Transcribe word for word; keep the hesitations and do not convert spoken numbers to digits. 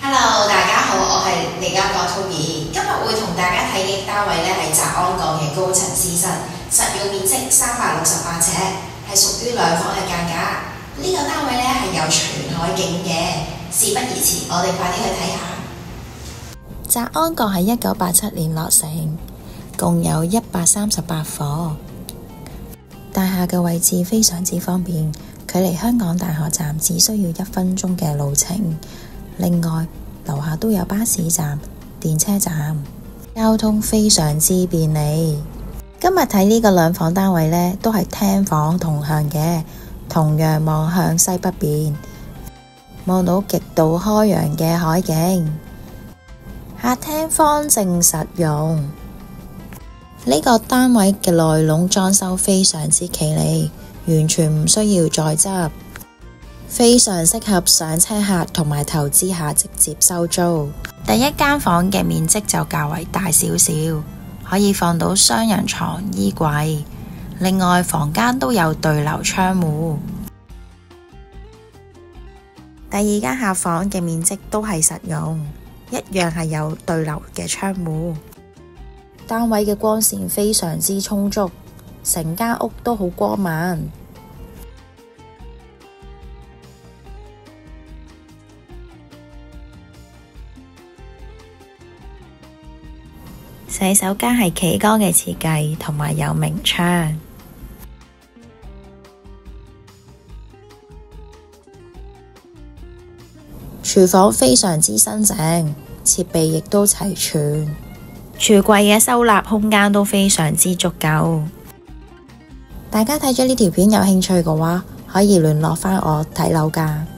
Hello，大家好，我係利嘉閣 Toby，今日會同大家睇嘅單位咧係澤安閣嘅高層私室，實用面積三百六十八尺，係屬於兩房嘅間隔。呢、這個單位咧係有全海景嘅。事不宜遲，我哋快啲去睇下。 澤安閣喺一九八七年落成，共有一百三十八伙。大廈嘅位置非常之方便，距離香港大學站只需要一分鐘嘅路程。另外，樓下都有巴士站、電車站，交通非常之便利。今日睇呢個兩房單位呢，都係廳房同向嘅，同樣望向西北邊，望到極度開揚嘅海景。客廳方正實用，呢個單位嘅內籠裝修非常之企理，完全唔需要再執。非常適合上車客同埋投資客直接收租。第一間房嘅面積就較為大少少，可以放到雙人床、衣櫃。另外房間都有對流窗戶。第二間客房嘅面積都係實用，一樣係有對流嘅窗戶。單位嘅光線非常之充足，成間屋都好光猛。洗手間係企缸嘅設計，同埋有明窗。廚房非常之新淨，設備亦都齊全。櫥櫃嘅收納空間都非常之足夠。大家睇咗呢條片有興趣嘅話，可以聯絡返我睇樓價。